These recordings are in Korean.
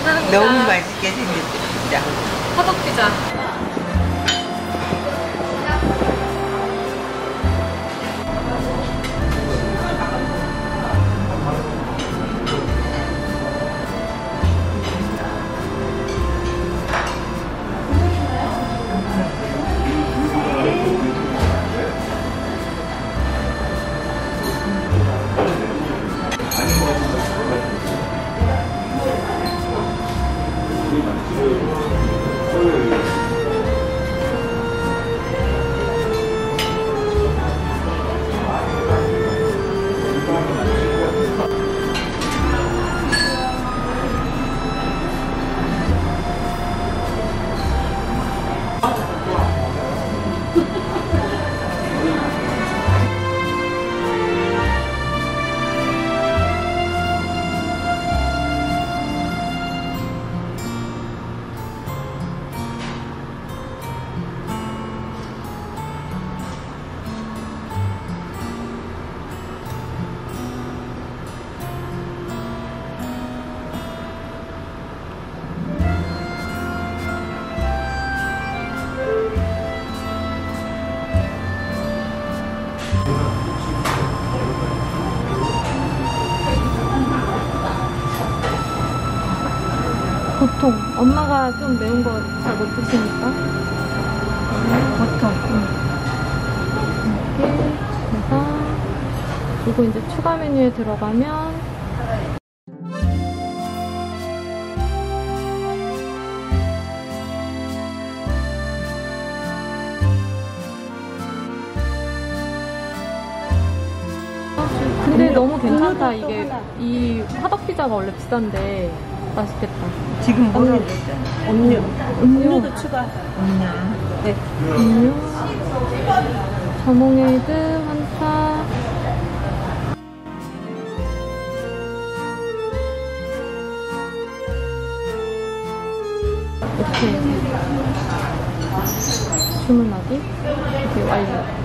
감사합니다. 너무 맛있게 생겼죠, 진짜. 화덕 피자. 보통 엄마가 좀 매운 거 잘 못 드시니까 보통 이렇게 해서 그리고 이제 추가 메뉴에 들어가면 근데 너무 괜찮다. 이게 이 화덕 피자가 원래 비싼데 맛있겠다. 지금 뭐라고 그랬잖아. 음료도 추가. 네. 음료, 자몽에이드, 환타. 이렇게 주문하기 이렇게 완료.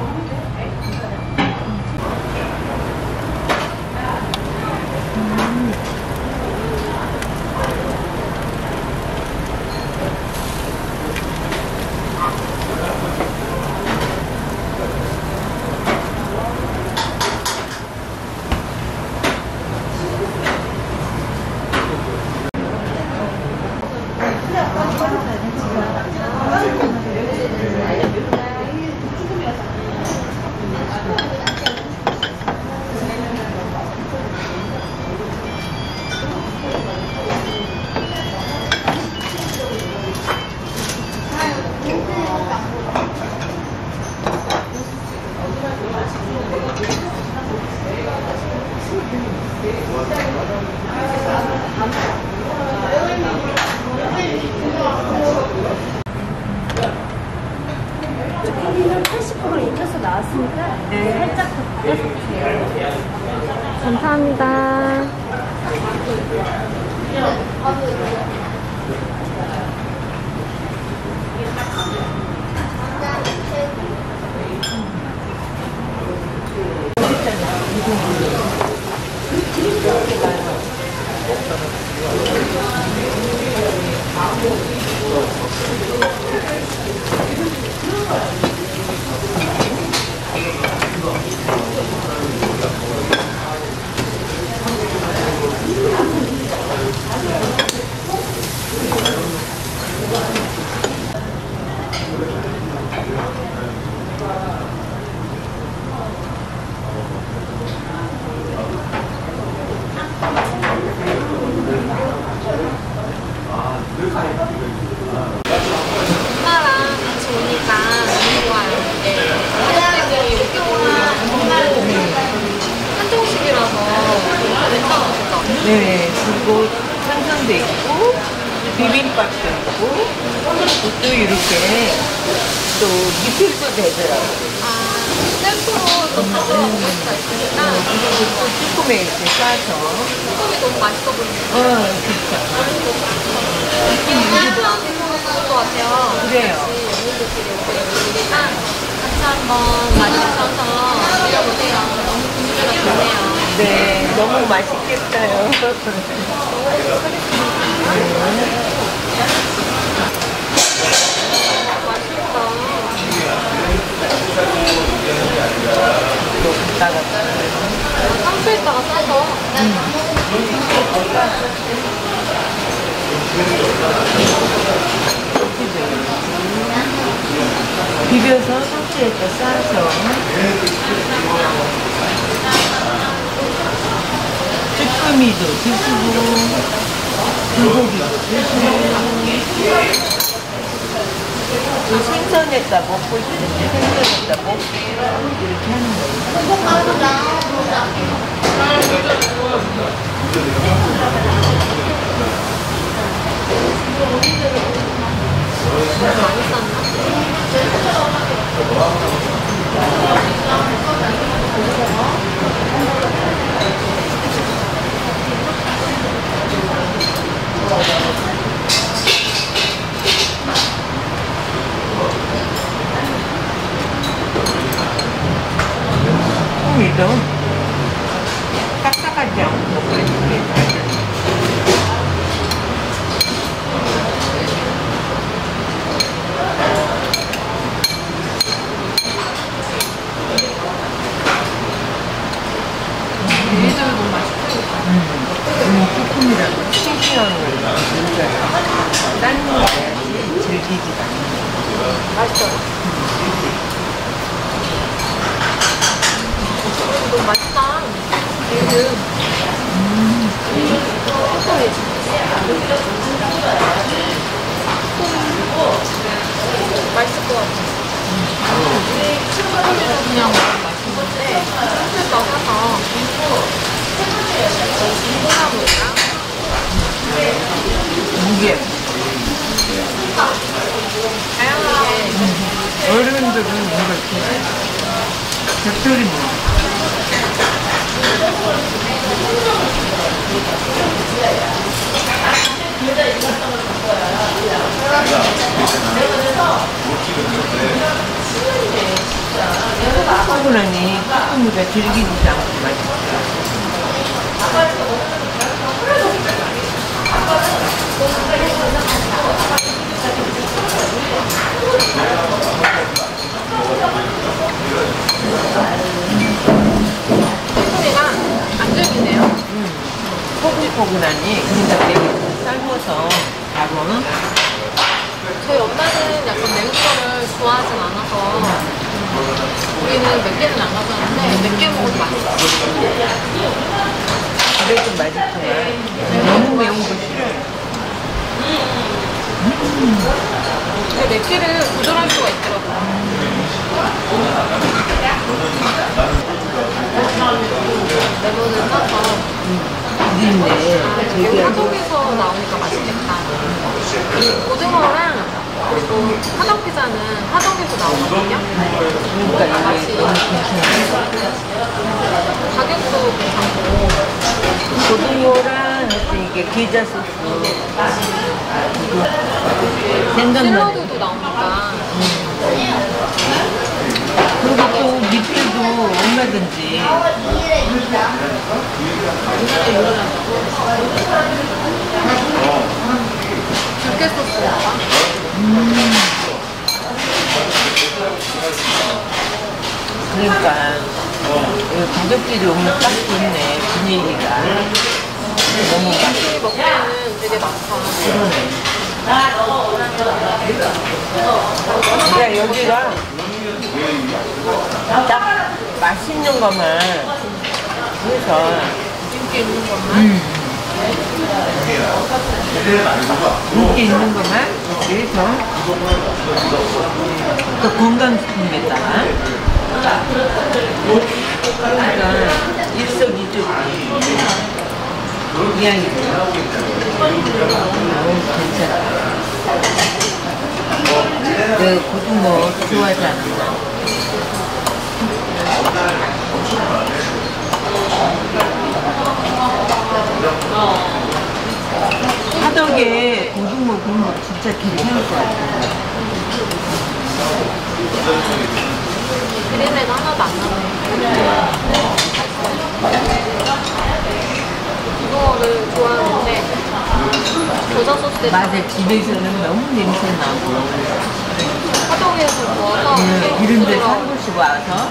쭈꾸미는 80% 익혀서 나왔으니까 살짝 더 볶아서 주세요. 감사합니다. 엄마랑 같이 오니까 너무 좋아요. 만약에 여기 오면 한정식이라서 괜찮았죠? 네, 그리고 생선도 있고, 비빔밥도 있고, 또 이렇게, 또 리필도 되더라고요. 셀프로 또 가져가고 수가 있으니까 또 쭈꾸미 이렇게 싸서. 쭈꾸미 너무 맛있어 보이네요. 그쵸. 하면 좋을 것 같아요. 그래요. 연인들끼리 오니까 같이 한번 많이 드셔서 드셔보세요. 너무 분위기가 좋네요. 네, 너무 맛있겠어요. 나갔다. 상추에다가 싸서. 비벼서 상추에다 싸서 쭈꾸미도 드시고 불고기도 드시고 또 생선에다 먹고 싶은데 생선에다 먹고 이렇게 하는 거예요. 많이 쌌나? 쭈꾸미도 딱딱하지 않고 그렇게 얘네들 너무 맛있다. 쭈꾸미라도 싱싱한 걸 먹어요. 딴 거에 즐기지가 않아요. 맛있어. 너무 맛있다. 얘들. 맛있을 것 같아. 친구들이랑 그냥 먹으면 맛있는 건데, 술에다 사서 콩나물이랑 무게. 다양하게 어른들은 이렇게 벽돌이 먹어요. 충분하니 쭈꾸미가 질기지 않고 맛있어요. 소리가 안 들리네요. 포근포근하니 그러니까 되게 삶아서 바로 저희 엄마는 약간 매운 거를 좋아하진 않아서 우리는 몇 개는 안 가져왔는데 몇 개 먹어도 맛있어. 그래도 맛있지만 너무 매운 거 싫어요. 근데 몇 개를 조절할 수가 있더라고요. 레몬을 싸서 근데 여기 화덕에서 나오니까 맛있겠다. 이 고등어랑 그리고 화덕 피자는 화덕에서 나오거든요. 그러니까 맛이 이게 너무 괜찮아요. 가격도 괜찮고 고등어랑 이게 게자 소스 생각나네. 샐러드도 나오니까 그리고 또 밑에도 얼마든지 들깨 소스인가? 그러니까 가족끼리 오면 딱 좋네. 분위기가 너무 우리 먹기에는 되게 많다. 그러네. 여기가 딱 맛있는 것만 해서 인기 있는 것만. 인기 있는 것만 이렇게 해서 또 건강식품에다가 그러니까 일석이조 이야기죠. 괜찮아. 내 고등어 좋아하지 않았나? 화덕에 고등어 국물 진짜 괜찮을 것 같아요. 비린내가 하나도 안 나네. 고등어를 좋아하는데 겨자 소스에 맞아, 집에서는 너무 냄새 나고 화덕에서 구워서 이런 데서 한 곳씩 와서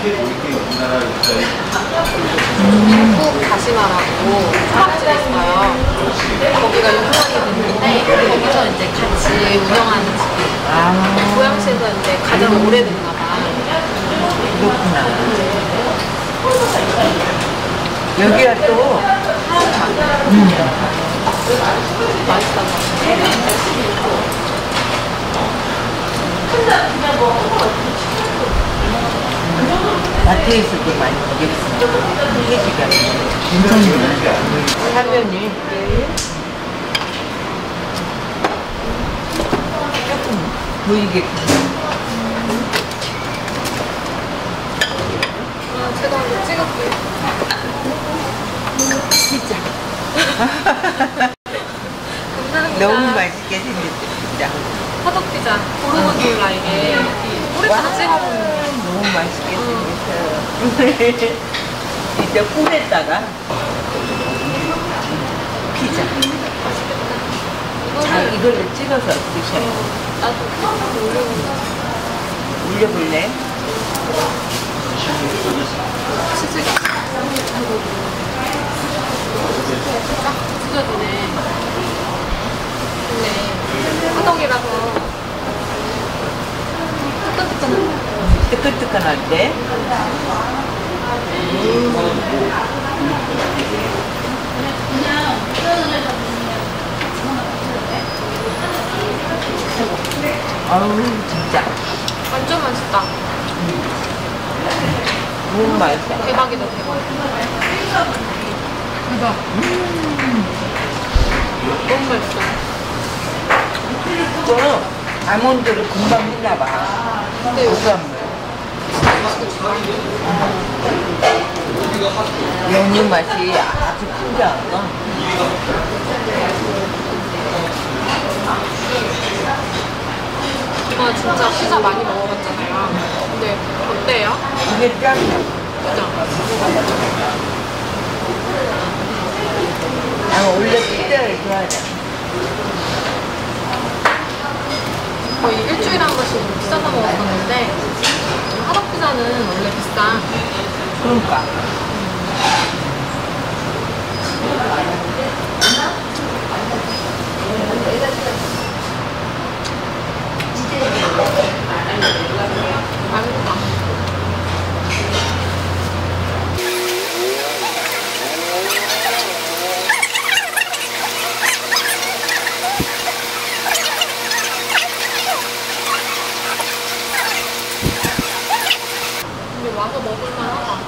미국 다시마라고 초밥집이 있어요. 거기가 유명하게 됐는데 거기서 이제 같이 운영하는 집이 고양시에서 이제 가장 오래됐나 봐. 그렇구나. 여기가 또 마트에서도 많이 먹겠어. 흑돼지가 괜찮네. 사면이 조금 보이게끔. 제가 한번 찍을게요. 피자. 감사합니다. 너무 맛있게 생겼죠, 피자. 화덕 피자. 고르곤졸라 이게 꿀에다가 찍어 먹는 너무 맛있게 생겼어요. 진짜 꿀에다가 피자. 자, 이거를 이걸로 찍어서 드셔요. 나도 올려볼래? 치즈가 딱 찢어지네. 근데 화덕이라서 뜨끈뜨끈. 뜨끈뜨끈할 때. 아우, 진짜. 완전 맛있다. 너무 맛있어. 대박이다, 대박. 대박. 너무 맛있어. 이거 아몬드를 금방 했나봐. 근데 여기 고소한 연유 맛이 아주 풍부한 거. 정말 진짜 피자 많이 먹어봤잖아요. 근데 어때요? 이게 짱이야. 그죠? 나는 원래 피자를 좋아하잖아. 거의 일주일에 한 번씩 피자 사 먹었었는데 화덕 피자는 원래 비싸. 그러니까. 맛있다. 근데 와서 먹을만하다.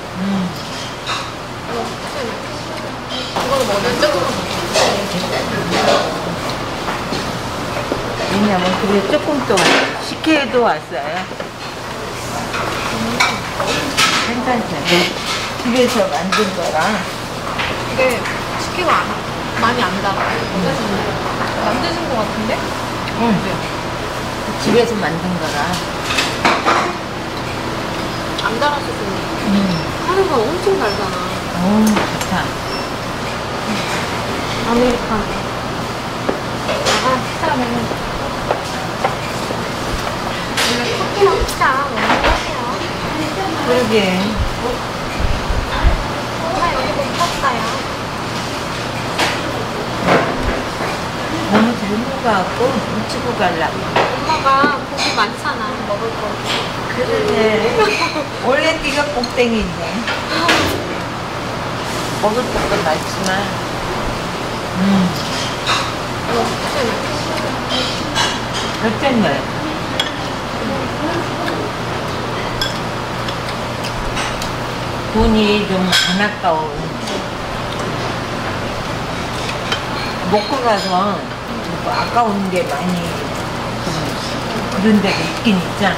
이거는 먹으면 조금만 먹어. 왜냐면 그래 조금 또 식혜도 왔어요. 괜찮죠? 집에서 만든 거라. 이게 식혜가 많이 안 달아요. 만드신 것 같은데? 집에서 만든 거라. 안 달아서 좋네. 하는 건 엄청 달잖아. 오, 좋다. 아메리카노. 피자는 원래 커피랑 피자 너무 맛있어요. 그러게. 엄마 여기 못 봤어요. 너무 젊은 거 같고 묻히고 가려고. 엄마가 고기 많잖아. 먹을 거. 그러네. 원래 네가 꼭땡이네. 먹을 것도 많지만. 어쨌네. 돈이 좀 안 아까운. 먹고 가서 뭐 아까운 게 많이 좀 그런 데가 있긴 있잖아.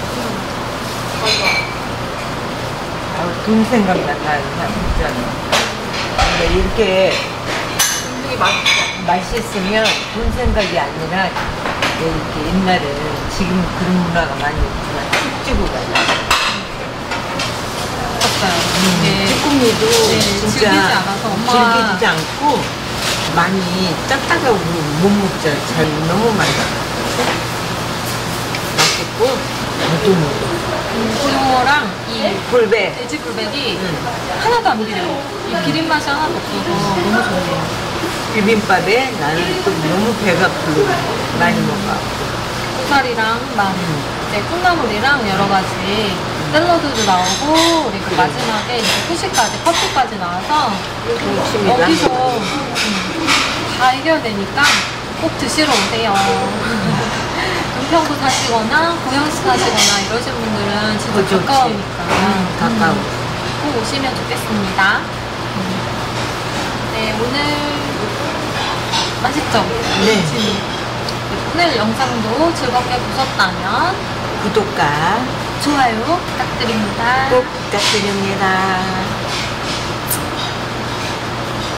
아우, 돈 생각나 다 있잖아. 근데 이렇게 되게 맛있어. 맛있으면 돈 생각이 아니라 이렇게 옛날에 지금 그런 문화가 많이 있지만 툭 주고 가자. 쭈꾸미도 진짜 질기지 않아서 엄마가 질기지 않고 많이 딱딱하고 못 먹잖아. 잘 너무 많이. 맛있고 모두 고등어랑 이 불배. 돼지 불백이 하나도 안 비려요. 이 비린 맛이 하나도 없어서 너무 좋네요. 비빔밥에 나는 또 너무 배가 불러 많이 먹어. 고사리랑 막 이제 콩나물이랑 여러 가지 샐러드도 나오고 그리고 마지막에 이제 후식까지 커피까지 나와서 좋습니다. 여기서 다 해결되니까 꼭 드시러 오세요. 은평구 사시거나 고양시 사시거나 이러신 분들은 진짜 좋지. 가까우니까 가까워. 꼭 오시면 좋겠습니다. 네, 오늘 맛있죠? 네. 오늘 영상도 즐겁게 보셨다면 구독과 좋아요 부탁드립니다. 꼭 부탁드립니다.